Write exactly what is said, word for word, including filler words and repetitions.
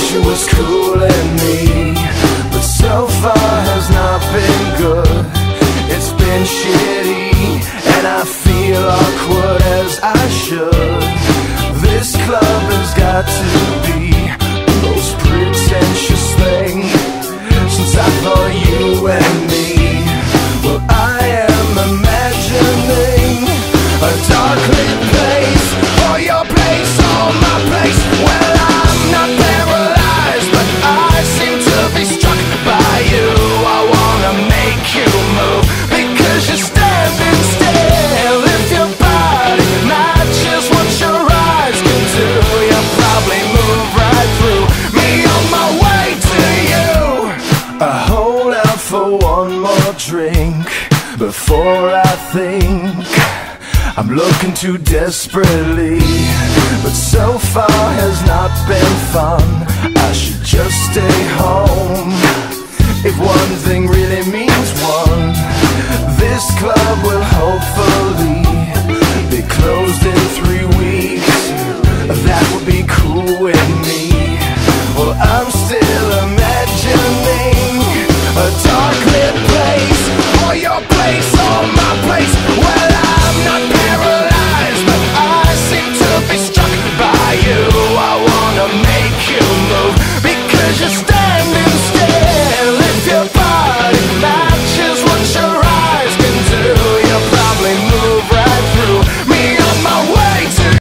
she was cooling me, but so far has not been good. It's been shitty, and I feel awkward as I should. This club has got to be the most pretentious thing since I thought you and me. Well, I am imagining a dark lit place, or your place, or my place. Well, I'm not paralyzed, but I seem to be struck by you. I wanna make you move, because you're standing still. If your body matches what your eyes can do, you'll probably move right through me on my way to you. I hold out for one more drink before I think I'm looking too desperately, but so far has not been fun. I should just stay home. If one thing really means one, this club will